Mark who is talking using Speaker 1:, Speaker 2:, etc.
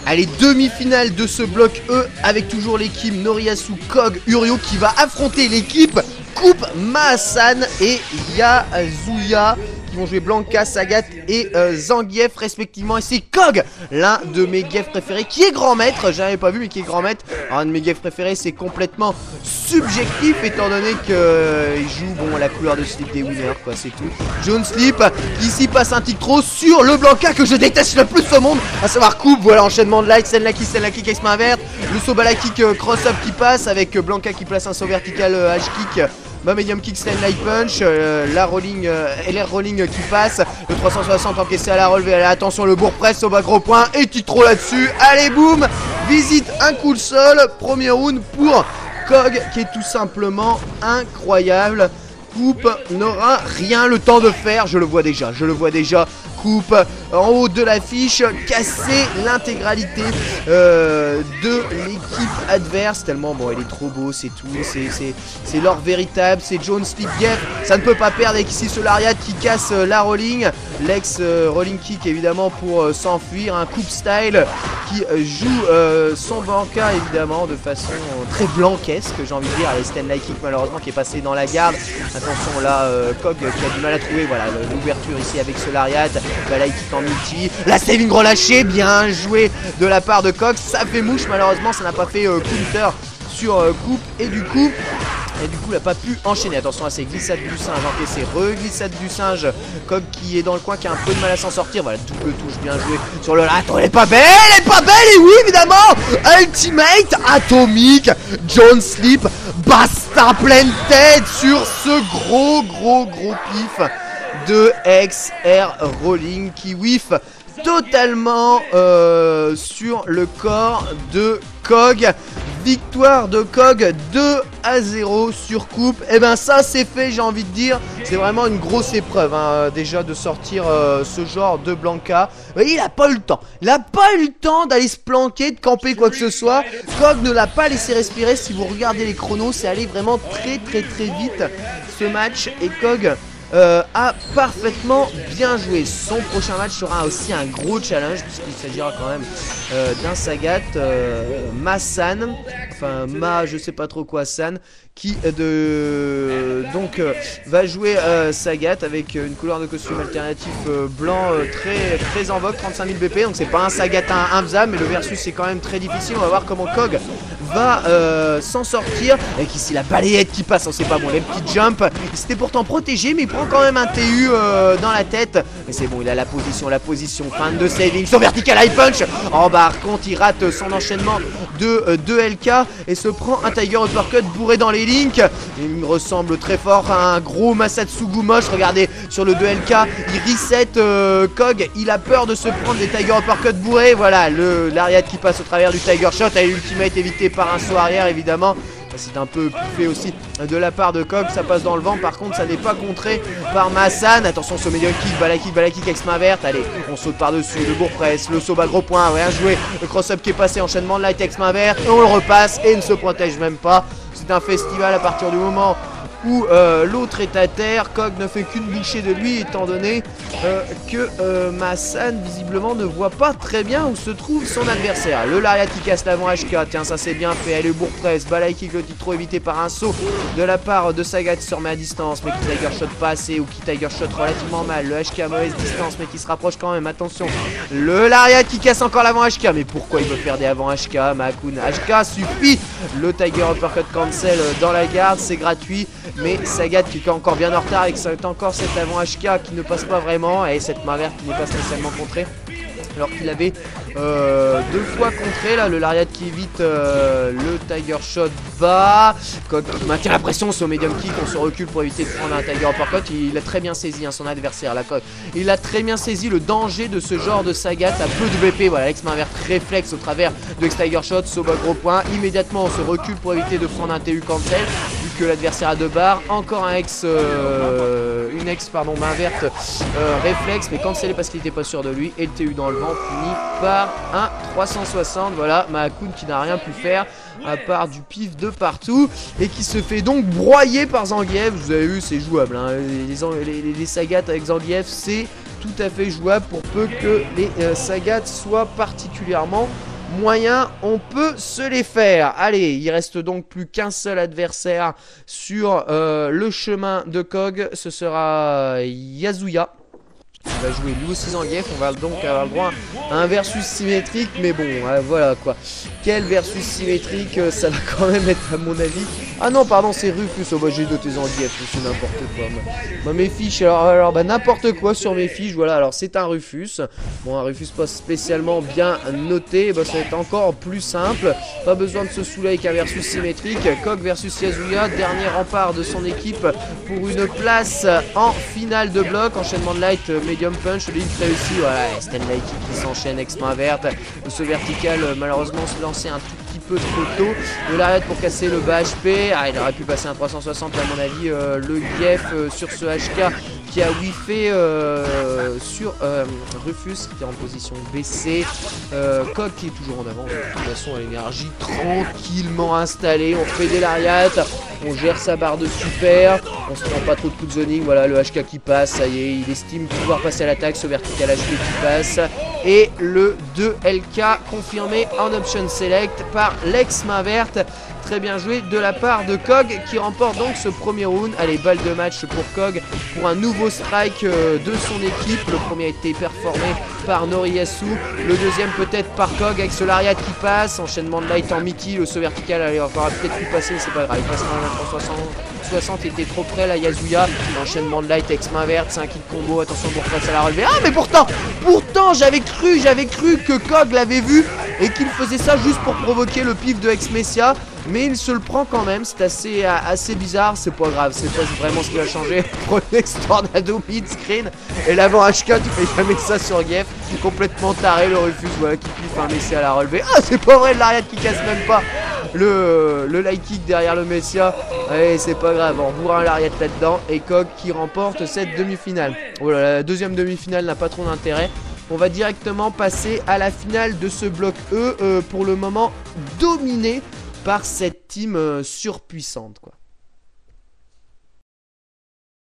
Speaker 1: Allez, demi-finale de ce bloc E avec toujours l'équipe Noriyasu, Kog, Uryo qui va affronter l'équipe Coupe, Mahasan et Yazuya qui vont jouer Blanka, Sagat et Zangief respectivement. Et c'est Kog, l'un de mes Gef préférés, qui est grand maître. J'avais pas vu mais qui est grand maître. Alors, un de mes Gef préférés, c'est complètement subjectif étant donné que il joue la couleur de slip des winners, quoi, c'est tout. Jaune slip qui ici passe un tic trop sur le Blanka que je déteste le plus au monde, à savoir Coupe. Voilà, enchaînement de light, Senla kick avec main verte, le saut bala kick cross up qui passe avec Blanka qui place un saut vertical H-kick. Medium kick, stand light punch, la rolling, LR rolling qui passe, le 360 encaissé à la relevée, allez attention le bourg presse au bas gros point, et tu trop là-dessus, allez boum, visite un coup le sol, premier round pour Kog qui est tout simplement incroyable. Coupe n'aura rien le temps de faire, je le vois déjà, Coupe en haut de l'affiche, casser l'intégralité de l'équipe adverse. Tellement bon, il est trop beau, c'est tout, c'est l'or véritable, c'est Jones Slip Gef, ça ne peut pas perdre avec ici ce lariat qui casse la rolling, l'ex rolling kick évidemment pour s'enfuir, un coupe style qui joue son Blanka évidemment de façon très blanquesque, j'ai envie de dire. Allez, stand light kick malheureusement qui est passé dans la garde, attention là, Kog qui a du mal à trouver, voilà l'ouverture ici avec ce lariat. Bala kick en multi, la saving relâchée, bien joué de la part de Kog, ça fait mouche, malheureusement ça n'a pas fait counter sur Coupe et du coup il n'a pas pu enchaîner. Attention à ces glissades du singe, encaissé, re-glissade du singe, Kog qui est dans le coin, qui a un peu de mal à s'en sortir, voilà, double touche bien joué sur le attends, elle est pas belle, et oui évidemment, ultimate atomique, Jones Slip, basta pleine tête sur ce gros pif de XR Rolling qui whiff totalement sur le corps de Kog. Victoire de Kog 2-0 sur Coupe. Et ben ça c'est fait, j'ai envie de dire. C'est vraiment une grosse épreuve déjà de sortir ce genre de Blanka. Mais il a pas eu le temps. Il a pas eu le temps d'aller se planquer, de camper quoi que ce soit. Kog ne l'a pas laissé respirer. Si vous regardez les chronos, c'est allé vraiment très vite ce match. Et Kog a parfaitement bien joué. Son prochain match sera aussi un gros challenge puisqu'il s'agira quand même d'un Sagat Masan, enfin je sais pas trop quoi San, qui va jouer Sagat avec une couleur de costume alternatif blanc très en vogue, 35 000 BP, donc c'est pas un Sagat infaisable, mais le versus c'est quand même très difficile. On va voir comment Kog va s'en sortir avec ici la balayette qui passe, on sait pas bon, les petits jumps, il s'était pourtant protégé mais il prend quand même un TU dans la tête, mais c'est bon, il a la position, fin de saving, son vertical high punch, oh par contre il rate son enchaînement de 2 LK et se prend un Tiger Uppercut bourré dans les links. Il me ressemble très fort à un gros Masatsugu moche, regardez sur le 2 LK, il reset Kog, il a peur de se prendre des Tiger Uppercut bourrés, voilà le lariat qui passe au travers du Tiger Shot, et l'ultimate évité par un saut arrière évidemment. C'est un peu puffé aussi de la part de Kog, ça passe dans le vent, par contre ça n'est pas contré par Mahasan. Attention ce medium kick, bala kick avec main verte, allez on saute par dessus, le bourg presse, le saut bas gros point, rien joué, le cross up qui est passé, enchaînement de light avec main verte, et on le repasse et ne se protège même pas. C'est un festival à partir du moment où l'autre est à terre. Kog ne fait qu'une bouchée de lui étant donné que Mahasan visiblement ne voit pas très bien où se trouve son adversaire. Le lariat qui casse l'avant HK, tiens ça c'est bien fait, le bourg presse, balai kick, le titre évité par un saut de la part de Sagat qui se remet à distance mais qui Tiger Shot pas assez, ou qui Tiger Shot relativement mal, le HK à mauvaise distance mais qui se rapproche quand même, attention le lariat qui casse encore l'avant HK, mais pourquoi il veut faire des avant HK Mahakun, HK suffit, le Tiger Uppercut cancel dans la garde, c'est gratuit. Mais Sagat qui est encore bien en retard avec encore cet avant HK qui ne passe pas vraiment, et cette main verte qui n'est pas spécialement contrée alors qu'il avait 2 fois contré là, le lariat qui évite le Tiger Shot bas. Kog maintient la pression sur medium kick, on se recule pour éviter de prendre un Tiger Uppercut. Il a très bien saisi son adversaire là, Kog. Il a très bien saisi le danger de ce genre de Sagat à peu de BP. Voilà, l'ex main verte réflexe au travers de l'ex Tiger Shot, saut bas gros point. Immédiatement on se recule pour éviter de prendre un TU cancel vu que l'adversaire a 2 barres. Encore un main verte réflexe mais cancellé parce qu'il n'était pas sûr de lui, et le TU dans le vent puni par un 360. Voilà, Mahakun qui n'a rien pu faire à part du pif de partout et qui se fait donc broyer par Zangief. Vous avez vu, c'est jouable hein. Les Sagat avec Zangief c'est tout à fait jouable pour peu que les Sagat soient particulièrement moyen, on peut se les faire. Allez, il reste donc plus qu'un seul adversaire sur le chemin de Kog. Ce sera Yasuya. Il va jouer lui aussi Zangief, on va donc avoir le droit à un versus symétrique, mais bon, voilà quoi. Quel versus symétrique, ça va quand même être à mon avis. Ah non, pardon, c'est Rufus, oh bah j'ai doté Zangief, c'est n'importe quoi. Moi, mes fiches, alors bah n'importe quoi sur mes fiches, voilà, alors c'est un Rufus. Bon, un Rufus pas spécialement bien noté, bah ça va être encore plus simple. Pas besoin de se saouler avec un versus symétrique. Kog versus Yasuya, dernier rempart de son équipe pour une place en finale de bloc. Enchaînement de light, medium punch, le hit réussi, voilà, Stanley qui s'enchaîne, ex-main verte. Ce vertical, malheureusement, se lancer un tout petit peu trop tôt. Le lariat pour casser le bas HP. Ah, il aurait pu passer un 360 à mon avis. Le Gief sur ce HK qui a whiffé sur Rufus qui est en position baissée. Kog qui est toujours en avant. De toute façon, à l'énergie tranquillement installée. On fait des lariats. On gère sa barre de super. On se prend pas trop de coups de zoning. Voilà, le HK qui passe. Ça y est, il estime pouvoir passer à l'attaque. Ce vertical HP qui passe. Et le 2LK confirmé en option select par l'ex main verte. Très bien joué de la part de Kog qui remporte donc ce premier round. Allez, balle de match pour Kog pour un nouveau strike de son équipe. Le premier a été performé par Noriyasu. Le deuxième peut-être par Kog avec ce lariat qui passe. Enchaînement de light en Mickey. Le saut vertical, allez, on va peut-être plus passer, c'est pas grave. Il passera en 360, il était trop près là, Yasuya. L'enchaînement de light ex main verte, c'est un kit combo. Attention pour passer à la relevée. Ah, mais pourtant j'avais cru que Kog l'avait vu et qu'il faisait ça juste pour provoquer le pif de Ex Messia. Mais il se le prend quand même, c'est assez bizarre, c'est pas grave, c'est pas vraiment ce qui va changer. Prenez ce tornado mid-screen et l'avant HK, tu fais jamais ça sur Gief. Complètement taré, le Rufus, voilà, qui piffe un Messia à la relevée. Ah, c'est pas vrai, le lariat qui casse même pas le light kick derrière le Messia. Allez, c'est pas grave, on revoit un lariat là-dedans. Et Kog qui remporte cette demi-finale. Voilà, la deuxième demi-finale n'a pas trop d'intérêt. On va directement passer à la finale de ce bloc E, pour le moment dominé par cette team surpuissante, quoi.